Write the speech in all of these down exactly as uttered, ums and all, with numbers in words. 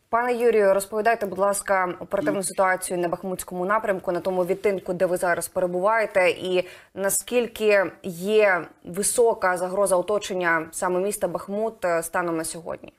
Пане Юрію, розповідайте, будь ласка, оперативну ситуацію на Бахмутському напрямку, на тому відтинку, де ви зараз перебуваєте, і наскільки є висока загроза оточення саме міста Бахмут станом на сьогодні?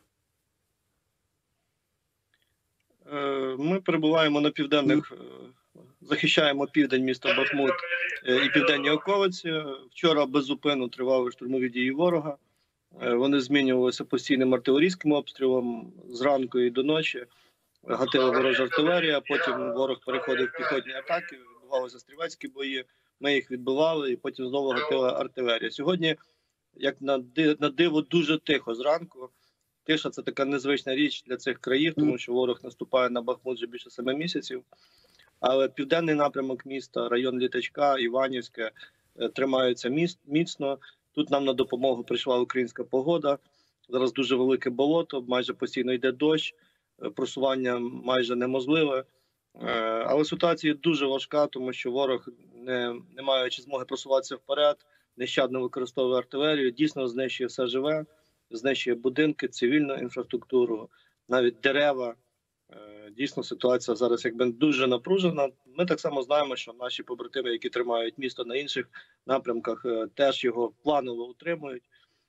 Ми перебуваємо на південних, захищаємо південь міста Бахмут і південні околиці. Вчора беззупинно тривали штурмові дії ворога. Вони змінювалися постійним артилерійським обстрілом зранку і до ночі. Гатила ворожа артилерія, потім ворог переходив в піхотні атаки, відбувалися стрілецькі бої, ми їх відбивали і потім знову гатила артилерія. Сьогодні, як на диво, дуже тихо зранку. Тиша – це така незвична річ для цих країв, тому що ворог наступає на Бахмут вже більше семи місяців. Але південний напрямок міста, район Літачка, Іванівське, тримаються міцно. Тут нам на допомогу прийшла українська погода. Зараз дуже велике болото, майже постійно йде дощ, просування майже неможливе. Але ситуація дуже важка, тому що ворог, не, не маючи змоги просуватися вперед, нещадно використовує артилерію, дійсно знищує все живе, знищує будинки, цивільну інфраструктуру, навіть дерева. Дійсно, ситуація зараз якби дуже напружена. Ми так само знаємо, що наші побратими, які тримають місто на інших напрямках, теж його планово утримують.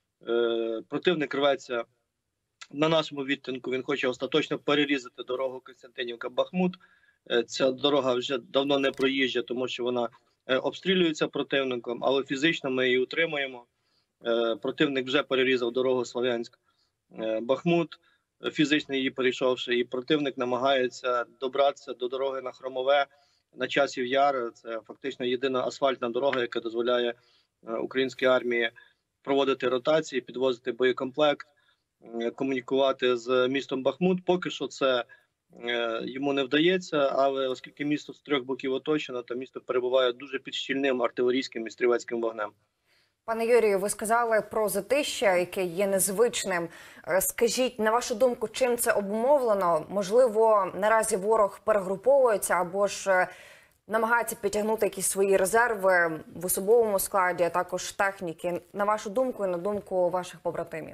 Противник рветься на нашому відтинку, він хоче остаточно перерізати дорогу Костянтинівка-Бахмут. Ця дорога вже давно не проїжджа, тому що вона обстрілюється противником, але фізично ми її утримуємо. Противник вже перерізав дорогу Слов'янськ-Бахмут, фізично її перейшовши, і противник намагається добратися до дороги на Хромове, на Часів Яр. Це фактично єдина асфальтна дорога, яка дозволяє українській армії проводити ротації, підвозити боєкомплект, комунікувати з містом Бахмут. Поки що це йому не вдається, але оскільки місто з трьох боків оточено, то місто перебуває дуже під щільним артилерійським і стрілецьким вогнем. Пане Юрію, ви сказали про затища, яке є незвичним. Скажіть, на вашу думку, чим це обумовлено? Можливо, наразі ворог перегруповується або ж намагається підтягнути якісь свої резерви в особовому складі, а також техніки. На вашу думку і на думку ваших побратимів?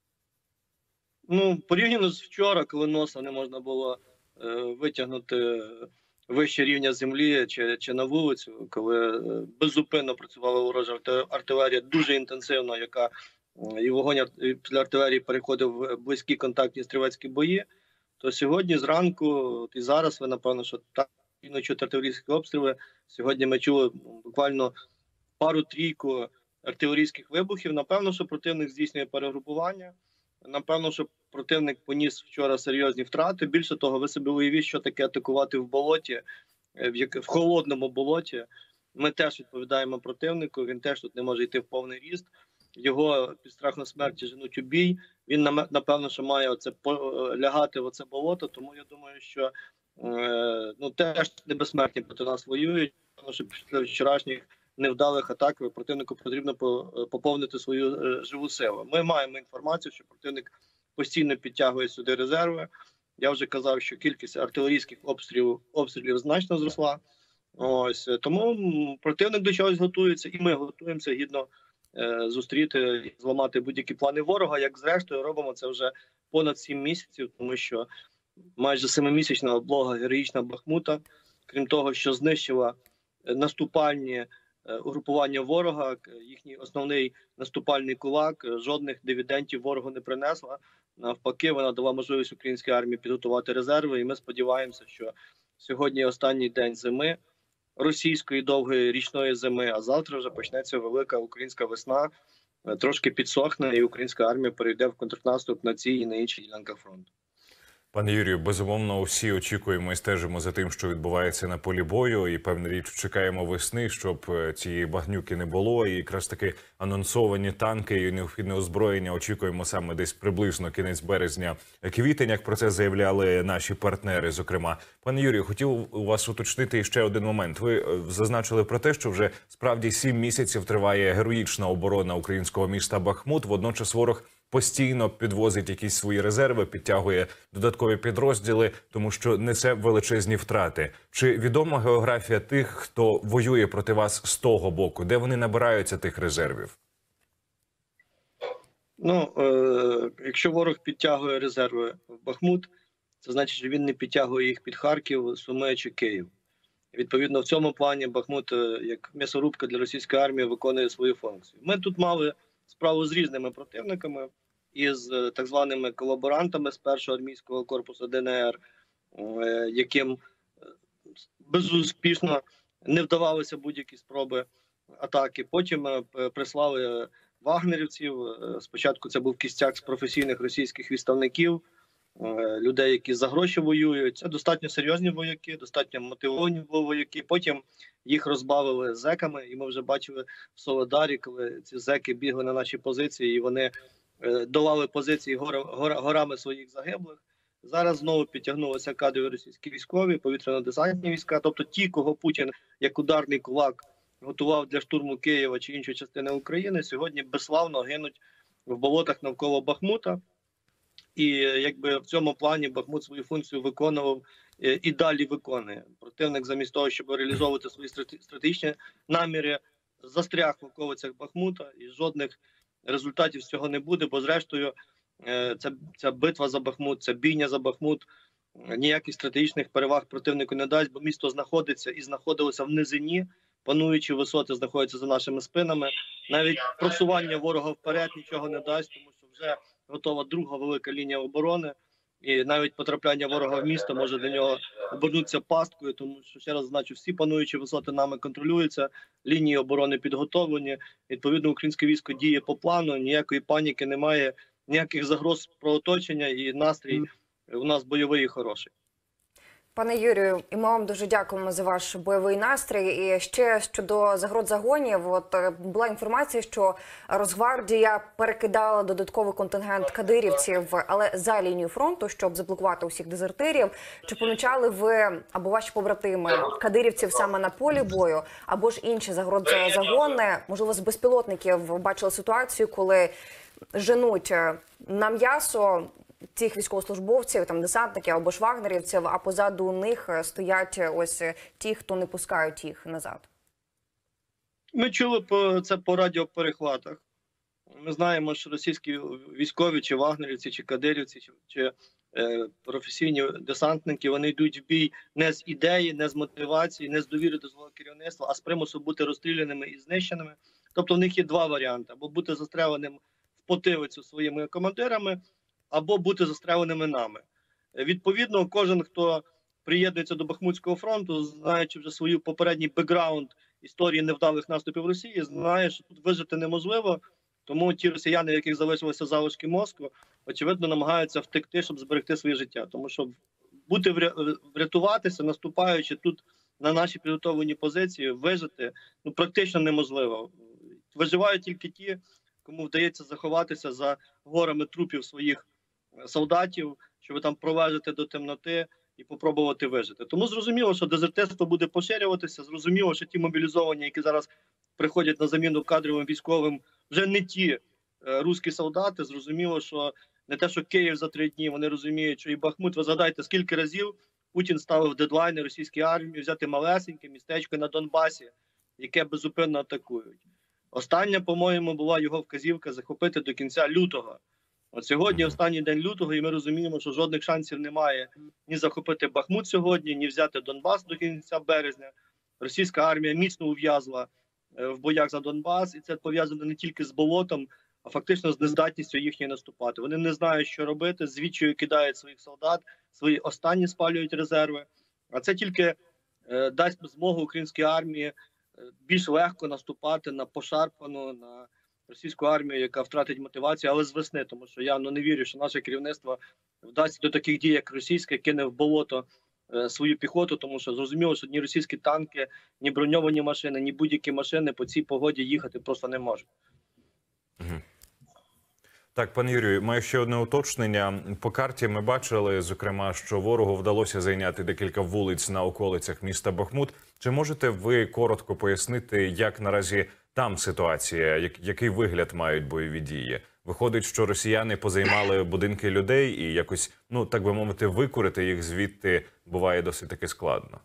Ну, порівняно з вчора, коли носа не можна було е, витягнути вище рівня землі чи, чи на вулицю, коли беззупинно працювала ворожа артилерія, дуже інтенсивно, яка і вогонь після артилерії переходив в близькі контактні стрілецькі бої, то сьогодні зранку, і зараз ви, напевно, що так чути артилерійські обстріли, сьогодні ми чули буквально пару-трійку артилерійських вибухів. Напевно, що противник здійснює перегрупування. Напевно, що противник поніс вчора серйозні втрати. Більше того, ви собі уявіть, що таке атакувати в болоті, в, в холодному болоті. Ми теж відповідаємо противнику, він теж тут не може йти в повний ріст. Його під страхом смерті женуть у бій. Він, напевно, що має оце, лягати в оце болото, тому я думаю, що ну, теж небезсмертні проти нас воюють, тому що після вчорашніх невдалих атак противнику потрібно поповнити свою живу силу. Ми маємо інформацію, що противник постійно підтягує сюди резерви. Я вже казав, що кількість артилерійських обстрілів, обстрілів значно зросла. Ось тому противник до чогось готується, і ми готуємося гідно е, зустріти і зламати будь-які плани ворога. Як зрештою робимо це вже понад сім місяців, тому що майже семимісячна облога героїчна Бахмута, крім того, що знищила наступальні угрупування ворога, їхній основний наступальний кулак, жодних дивідендів ворогу не принесла. Навпаки, вона дала можливість українській армії підготувати резерви, і ми сподіваємося, що сьогодні останній день зими, російської довгої річної зими, а завтра вже почнеться велика українська весна, трошки підсохне, і українська армія перейде в контрнаступ на цій і на інших ділянках фронту. Пане Юрію, безумовно, усі очікуємо і стежимо за тим, що відбувається на полі бою, і, певна річ, чекаємо весни, щоб цієї багнюки не було, і якраз таки анонсовані танки і необхідне озброєння очікуємо саме десь приблизно кінець березня-квітень, як про це заявляли наші партнери, зокрема. Пане Юрію, хотів у вас уточнити ще один момент. Ви зазначили про те, що вже справді сім місяців триває героїчна оборона українського міста Бахмут, водночас ворог постійно підвозить якісь свої резерви, підтягує додаткові підрозділи, тому що несе величезні втрати. Чи відома географія тих, хто воює проти вас з того боку? Де вони набираються тих резервів? Ну, е якщо ворог підтягує резерви в Бахмут, це значить, що він не підтягує їх під Харків, Суми чи Київ. Відповідно, в цьому плані Бахмут, як м'ясорубка для російської армії, виконує свою функцію. Ми тут мали справу з різними противниками, із так званими колаборантами з першого армійського корпусу ДНР, яким безуспішно не вдавалися будь-які спроби атаки. Потім прислали вагнерівців. Спочатку це був кістяк з професійних російських відставників, людей, які за гроші воюють. Це достатньо серйозні вояки, достатньо мотивовані вояки. Потім їх розбавили зеками, і ми вже бачили в Солидарі, коли ці зеки бігли на наші позиції, і вони долали позиції гора, гора, горами своїх загиблих. Зараз знову підтягнулися кадрові російські військові, повітряно-десантні війська, тобто ті, кого Путін як ударний кулак готував для штурму Києва чи іншої частини України, сьогодні безславно гинуть в болотах навколо Бахмута. І якби в цьому плані Бахмут свою функцію виконував і далі виконує. Противник замість того, щоб реалізовувати свої стратегічні наміри, застряг в околицях Бахмута, і жодних результатів з цього не буде, бо зрештою ця, ця битва за Бахмут, ця бійня за Бахмут ніяких стратегічних переваг противнику не дасть, бо місто знаходиться і знаходилося в низині, пануючі висоти знаходяться за нашими спинами. Навіть просування ворога вперед нічого не дасть, тому що вже готова друга велика лінія оборони, і навіть потрапляння ворога в місто може для нього обернутися пасткою, тому що, ще раз значу, всі пануючі висоти нами контролюються, лінії оборони підготовлені, відповідно українське військо діє по плану, ніякої паніки немає, ніяких загроз про оточення, і настрій у нас бойовий і хороший. Пане Юрію, і ми вам дуже дякуємо за ваш бойовий настрій. І ще щодо загрозагонів, от була інформація, що Росгвардія перекидала додатковий контингент кадирівців, але за лінію фронту, щоб заблокувати усіх дезертирів. Чи помічали ви або ваші побратими кадирівців саме на полі бою, або ж інші загрозагони? Можливо, з безпілотників бачили ситуацію, коли женуть на м'ясо цих військовослужбовців, там десантників або ж вагнерівців, а позаду них стоять ось ті, хто не пускають їх назад. Ми чули по це по радіоперехватах. Ми знаємо, що російські військові, чи вагнерівці, чи кадирівці, чи, чи е, професійні десантники, вони йдуть в бій не з ідеї, не з мотивації, не з довіри до свого керівництва, а з примусу бути розстріляними і знищеними. Тобто в них є два варіанти: або бути застреленим в потилицю своїми командирами, або бути застреленими нами. Відповідно, кожен, хто приєднується до Бахмутського фронту, знаючи вже свою попередній бекграунд історії невдалих наступів Росії, знає, що тут вижити неможливо, тому ті росіяни, в яких залишилися залишки мозку, очевидно, намагаються втекти, щоб зберегти своє життя. Тому що бути врятуватися, наступаючи тут на наші підготовлені позиції, вижити ну, практично неможливо. Виживають тільки ті, кому вдається заховатися за горами трупів своїх солдатів, щоб там провежити до темноти і попробувати вижити. Тому зрозуміло, що дезертирство буде поширюватися, зрозуміло, що ті мобілізовані, які зараз приходять на заміну кадровим військовим, вже не ті е, руські солдати, зрозуміло, що не те, що Київ за три дні, вони розуміють, що і Бахмут, ви згадайте, скільки разів Путін ставив дедлайни російській армії взяти малесеньке містечко на Донбасі, яке безупинно атакують. Остання, по-моєму, була його вказівка захопити до кінця лютого. От сьогодні останній день лютого, і ми розуміємо, що жодних шансів немає ні захопити Бахмут сьогодні, ні взяти Донбас до кінця березня. Російська армія міцно ув'язла в боях за Донбас, і це пов'язано не тільки з болотом, а фактично з нездатністю їхньої наступати. Вони не знають, що робити, звідчою кидають своїх солдат, свої останні спалюють резерви. А це тільки е, дасть змогу українській армії більш легко наступати на пошарпану, на російську армію, яка втратить мотивацію, але з весни, тому що я ну, не вірю, що наше керівництво вдасться до таких дій, як російське, кине в болото е, свою піхоту, тому що зрозуміло, що ні російські танки, ні броньовані машини, ні будь-які машини по цій погоді їхати просто не можуть. Угу. Так, пане Юрію, маю ще одне уточнення. По карті ми бачили, зокрема, що ворогу вдалося зайняти декілька вулиць на околицях міста Бахмут. Чи можете ви коротко пояснити, як наразі там ситуація, який вигляд мають бойові дії? Виходить, що росіяни позаймали будинки людей і якось, ну, так би мовити, викурити їх звідти буває досить таки складно.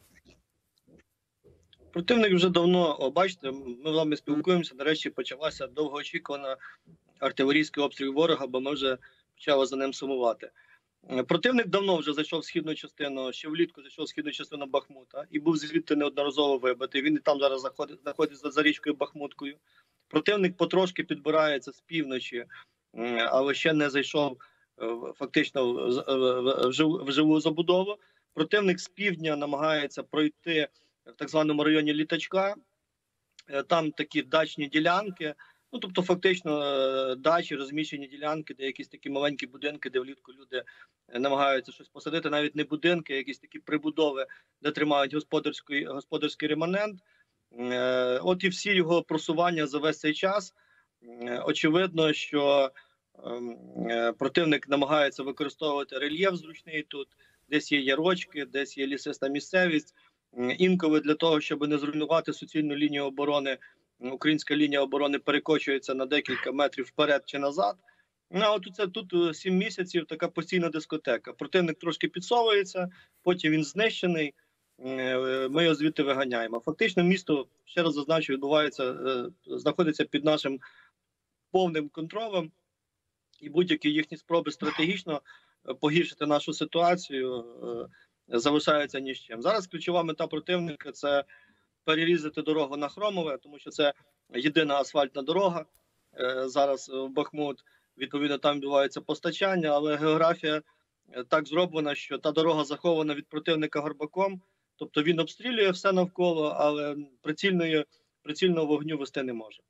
Противник вже давно, о, бачите, ми з вами спілкуємося, нарешті почалася довгоочікувана артилерійський обстріл ворога, бо ми вже почали за ним сумувати. Противник давно вже зайшов в східну частину, ще влітку зайшов в східну частину Бахмута і був звідти неодноразово вибитий. Він і там зараз заходить, знаходиться за річкою Бахмуткою. Противник потрошки підбирається з півночі, але ще не зайшов фактично в живу, в живу забудову. Противник з півдня намагається пройти в так званому районі Літачка. Там такі дачні ділянки, ну тобто фактично дачі, розміщені ділянки, де якісь такі маленькі будинки, де влітку люди намагаються щось посадити, навіть не будинки, а якісь такі прибудови, де тримають господарський, господарський реманент. От і всі його просування за весь цей час. Очевидно, що противник намагається використовувати рельєф зручний тут, десь є ярочки, десь є лісиста місцевість. Інколи для того, щоб не зруйнувати суцільну лінію оборони, українська лінія оборони перекочується на декілька метрів вперед чи назад. Ну, а от це тут сім місяців така постійна дискотека. Противник трошки підсовується, потім він знищений, ми його звідти виганяємо. Фактично місто, ще раз зазначу, відбувається, знаходиться під нашим повним контролем, і будь-які їхні спроби стратегічно погіршити нашу ситуацію залишаються ні з чим. Зараз ключова мета противника – це перерізати дорогу на Хромове, тому що це єдина асфальтна дорога зараз в Бахмут. Відповідно, там відбувається постачання, але географія так зроблена, що та дорога захована від противника горбаком, тобто він обстрілює все навколо, але прицільної, прицільного вогню вести не може.